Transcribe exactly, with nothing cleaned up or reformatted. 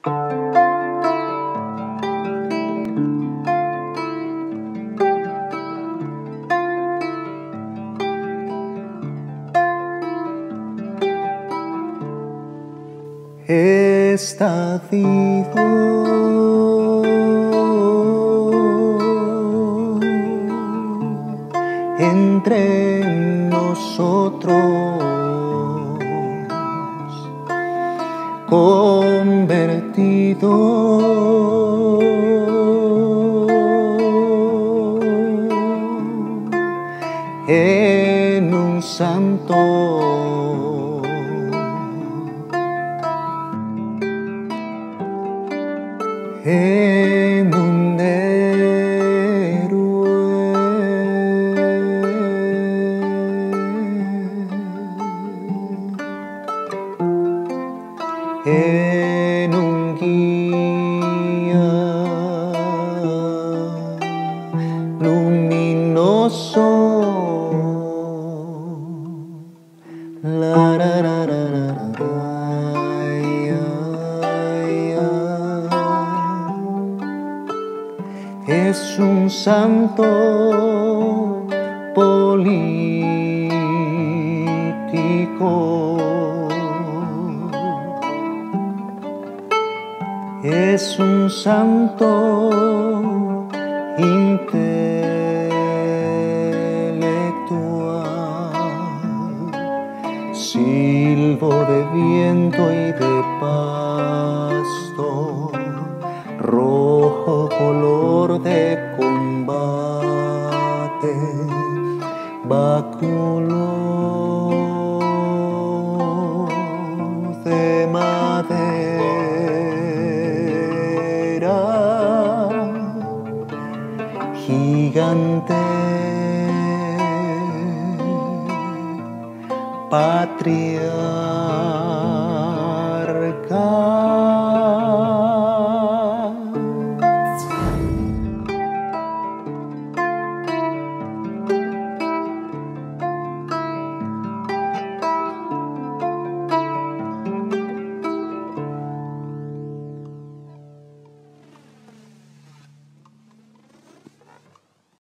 Estacido entre nosotros, convertido en un santo. En un héroe, en un guía luminoso. La, ra, ra, ra, ra, ra. Es un santo político, es un santo intelectual, silbo de viento y de pasto, rojo color de combate, báculo de madera, gigante, patria.